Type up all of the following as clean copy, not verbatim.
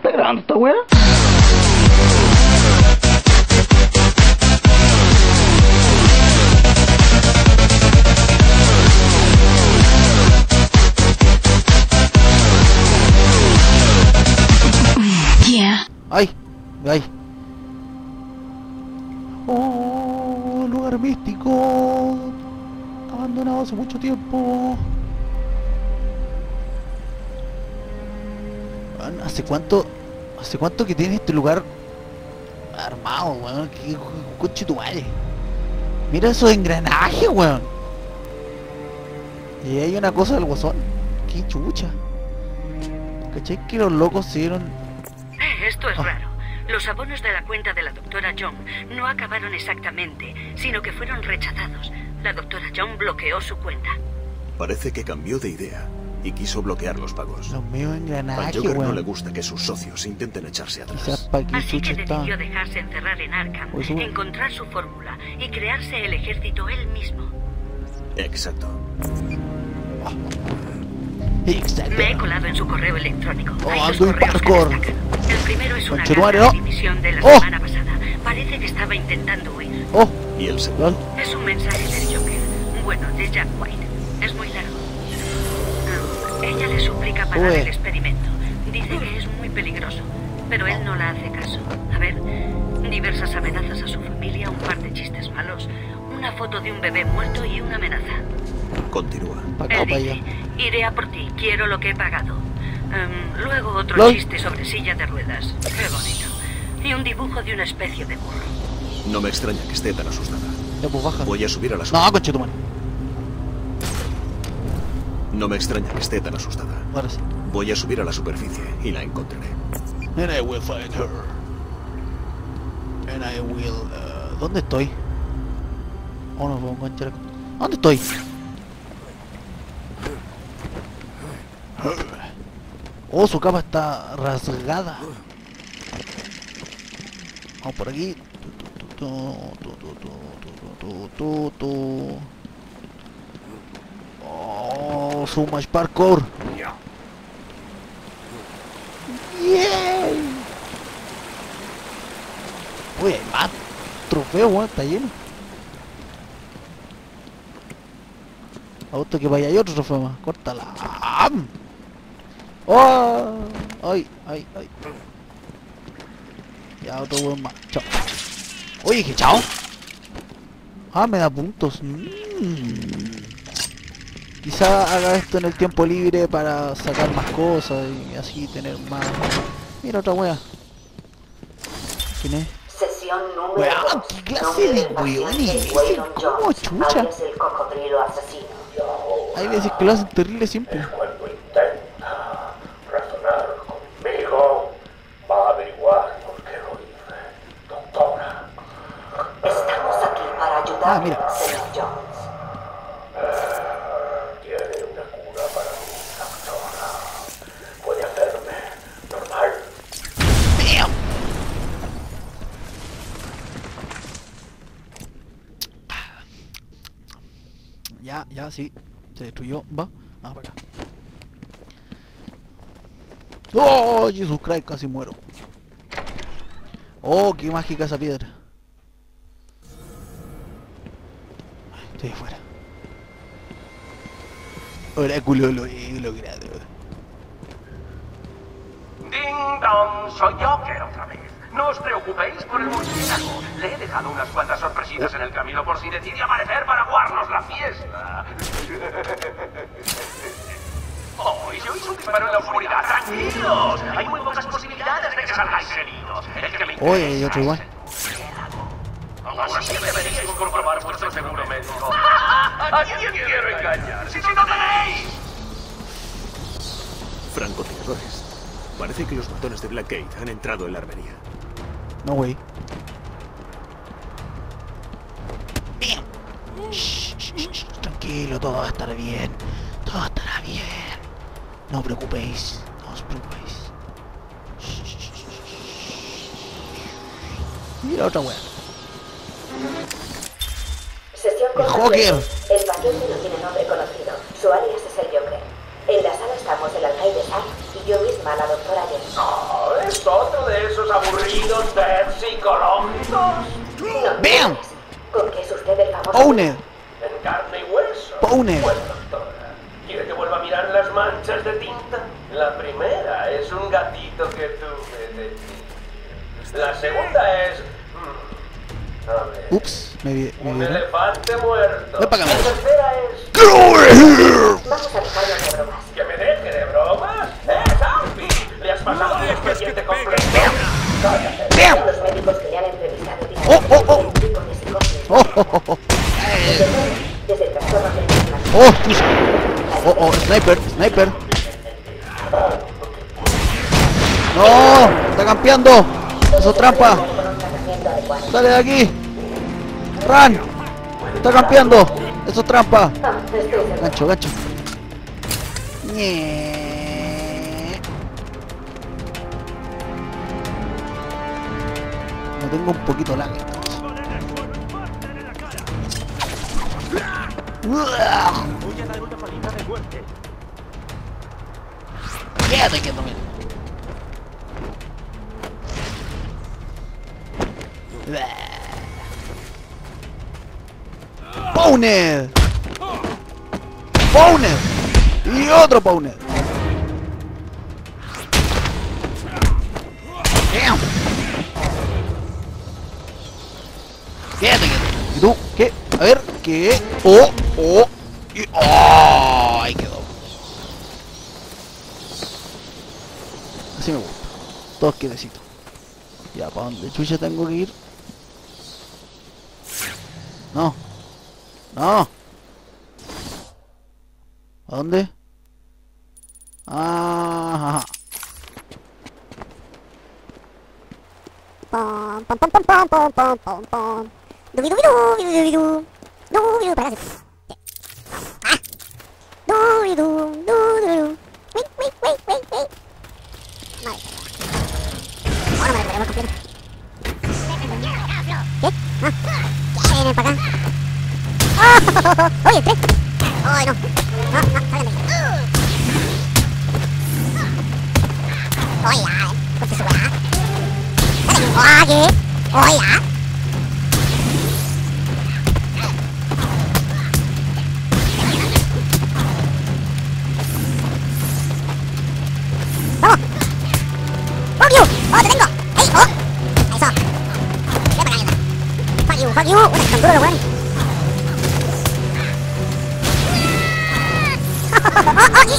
¿Está grabando esta wea? Yeah. ¡Ay! ¡Ay! ¡Oh! Lugar místico. Abandonado hace mucho tiempo. Weón, ¿hace cuánto que tiene este lugar armado, weón? ¿Qué coche tu madre? Mira esos engranajes, weón. Y hay una cosa del guasón. ¡Qué chucha! ¿Cachai que los locos se dieron? Esto es raro. Los abonos de la cuenta de la doctora Young no acabaron exactamente, sino que fueron rechazados. La doctora Young bloqueó su cuenta. Parece que cambió de idea y quiso bloquear los pagos. Los míos A engranajes, Joker no weón. le gusta que sus socios intenten echarse Quizás atrás. para que Así chucha que está. decidió dejarse encerrar en Arkham, Pues, bueno. encontrar su fórmula y crearse el ejército él mismo. Exacto. Exacto. Me he colado en su correo electrónico. Oh, Hay dos ando en correos que parkour. destacan. El primero es una Conchetumare, carta de oh. dimisión de la Oh. semana pasada. Parece que estaba intentando huir. ¡Oh! Y el segundo. ¿Lol? Es un mensaje del Joker. Bueno, de Jack White. Es muy largo. Ella le suplica parar Ué. el experimento. Dice que es muy peligroso, pero él no la hace caso. A ver, diversas amenazas a su familia, un par de chistes malos, una foto de un bebé muerto y una amenaza. Continúa. Para acá, Él para dice, allá. iré a por ti, quiero lo que he pagado. Luego otro ¿Lol? chiste sobre silla de ruedas. Qué bonito. Y un dibujo de una especie de burro. No me extraña que esté tan asustada. Ya pues baja. Voy a subir a la No, superficie. conche tu madre. No me extraña que esté tan asustada. Ahora sí. Voy a subir a la superficie y la encontraré. And I will find her. And I will... ¿Dónde estoy? Oh, no puedo encontrar. ¿Dónde estoy? Oh, su capa está rasgada. Vamos por aquí. Oh, so much parkour. Yeah. Uy, hay más trofeos, weón, está lleno. Auto que vaya, hay otro trofeo más. Córtala. Oh, ay, ay, ay. Ya, otro weón más. Chao. Oye, que chao. Ah, me da puntos. Quizá haga esto en el tiempo libre para sacar más cosas y así tener más... Mira otra wea. ¿Quién es? Sesión número Weá, 2. ¿qué clase de weón es ese? ¿Cómo chucha? Alias el cocodrilo asesino. Hay veces que lo hacen terrible simple. Cuando intenta razonar conmigo, va a averiguar por qué lo hice, doctora. Estamos aquí para ayudar, mira. señor Jones. Tiene una cura para mí, doctora. Puede hacerme normal. Damn. Ya, sí. Se destruyó. Va. Ah, para acá. ¡Oh! Jesus Christ, casi muero. Oh, qué mágica esa piedra. Estoy afuera. Oráculo lo he logrado. Ding dong, soy Joker otra vez. No os preocupéis por el murciélago. Le he dejado unas cuantas sorpresitas en el camino por si decide aparecer para aguarnos la fiesta. Oh, y si oís un disparo en la oscuridad, tranquilos. Hay muy pocas posibilidades de que salgáis heridos. El que me interesa Oye, hay otro igual. es el murciélago. Aún así deberíais comprobar vuestro seguro médico. ¿A quién quiero engañar? ¡Si no tenéis! Francotiradores. Parece que los matones de Blackgate han entrado en la armería. No, güey. Shh, tranquilo, todo va a estar bien. Todo estará bien. No os preocupéis. No os preocupéis. Mira otra wea. Sesión ¡El Joker! El paciente no tiene nombre conocido. Su alias es el Joker. En la sala estamos el alcaide Sam y yo misma, la doctora Jane. ¿Es otro de esos aburridos tests psicológicos? ¡Bam! ¿Con qué es usted el famoso? Owner. En carne y hueso. Pone. Pues doctora, ¿quiere que vuelva a mirar las manchas de tinta? La primera es un gatito que tuve de ti. La segunda es... a ver... Ups, me un vieron. elefante muerto. Ven para acá. La tercera es... Vamos a dejarnos de bromas. ¿Que me deje de bromas? ¡Zampi! ¿Le has pasado el expediente completo? Cállate. ¡Bam! Los médicos que le han entrevistado dicen Oh, oh, oh. que el tipo de psicosis. Oh, oh, oh, oh. Desde trastornos mentales. Oh, oh, sniper, sniper. No, está campeando. Eso es trampa. Con un tratamiento adecuado. Sale de aquí. Run. Está campeando. Eso es trampa. Ah, estoy seguro. Gancho, gancho. Ñe. No tengo un poquito lag. Voy a dar una paliza de muerte. Quédate quieto, mira. Powner. Powner. Y otro Powner. Damn. Quédate quieto. ¿Y tú? ¿Qué? A ver, ¿qué? Oh, oh. Y... oh, ahí quedó. Así me gusta. Todos quietecitos. Ya, ¿para dónde chucha tengo que ir? No. No. ¿A dónde? Ah, ajá. Pom pom pom pom pom pom pom pom pom. Dubidubidu. Dubidu, para. Ah. Dubidu. Wait, wait, wait, wait, wait. Vale. Ahora me lo veremos completo. ¿Qué? Ah. Ya viene para acá. ¡Oh! ¡Oye, tres! ¡Ay, no! No, no, sálgame. ¡Oye, ya! ¡Corte su weá! ¡Oye! ¡Oye! ¡Vamos! ¡Fuck you! ¡Oh, te tengo! ¡Ey! ¡Oh! ¡Eso! ¡Ve para acá! ¡Fuck you! ¡Fuck you! ¡Una que son duros, weón! ¡Oh! ¡Aquí!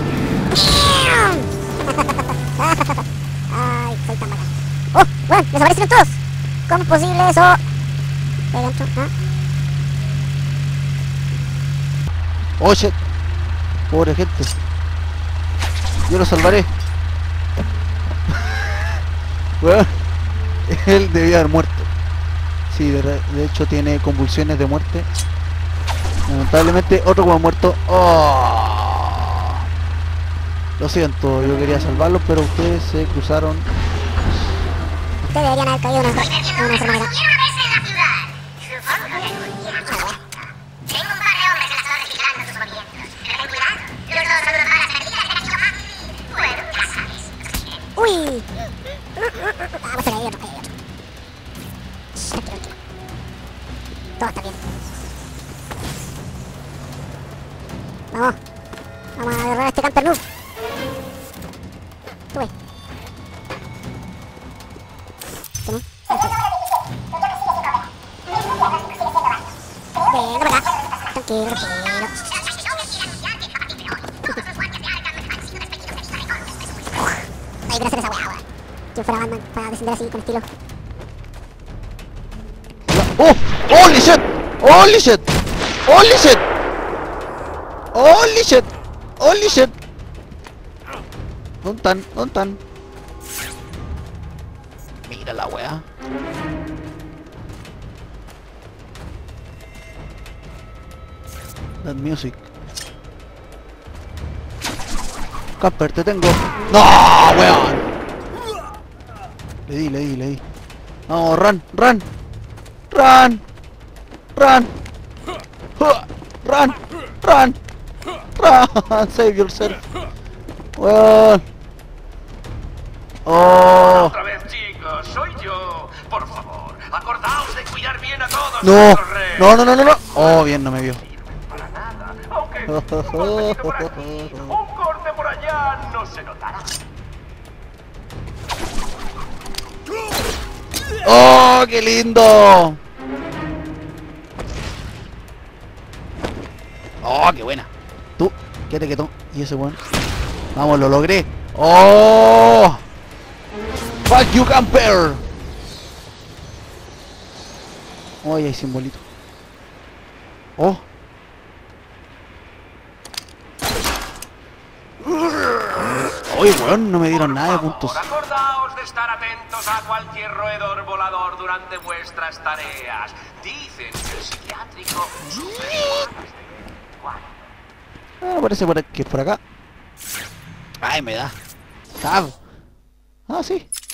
¡Ay! Soy tan bacán. ¡Oh! ¡Bueno! ¡Desaparecieron todos! ¿Cómo es posible eso? ¿Qué hay dentro? ¿Ah? Oh shit. Pobre gente. Yo lo salvaré. Bueno, él debía haber muerto. Sí, de hecho tiene convulsiones de muerte. Lamentablemente otro como muerto. Oh. Lo siento, yo quería salvarlo, pero ustedes se cruzaron. Ustedes deberían haber caído en una enfermedad. Quiero verse en la ciudad. Supongo que cualquiera. Tengo un par de hombres en las torres vigilando tus movimientos. Pero ten cuidado. Los dos son unas balas perdidas de la chica. Bueno, ya sabes. ¡Uy! Vamos a ver, hay otro. Tranquilo. Todo está bien. Vamos. Vamos a agarrar a este camper noob. Tú ves. ¿Qué no? Venga para acá. Tranquilo. Ay, gracias a esa weá. Yo fuera Batman para descender así con estilo. ¡Oh! ¡Holy shit! ¡Holy shit! ¡Holy shit! ¡Holy shit! ¡Holy shit! ¿Dónde están? ¿Dónde están? Mira la weá. That music. Camper, te tengo. ¡No, weón! Le di. No, run. Run! Run! Save yourself. Weón. Oh. Otra vez, chicos, soy yo. Por favor, acordaos de cuidar bien a todos. No. nuestros reos. No. Oh, bien, no me vio. Para nada. Aunque un golpecito por aquí, un corte por allá, no se notará. ¡Oh, qué lindo! ¡Oh, qué buena! Tú, quédate quieto. Y ese weón. Vamos, lo logré. ¡Oh! ¡Fuck you, camper! ¡Oh, hay simbolito! ¡Oh! ¡Uy, weón! No me dieron nada de puntos. Acordaos de estar atentos a cualquier roedor volador durante vuestras tareas. Dicen que el psiquiátrico... Parece que es por acá. ¡Ay, me da! ¡Tab! Ah, sí.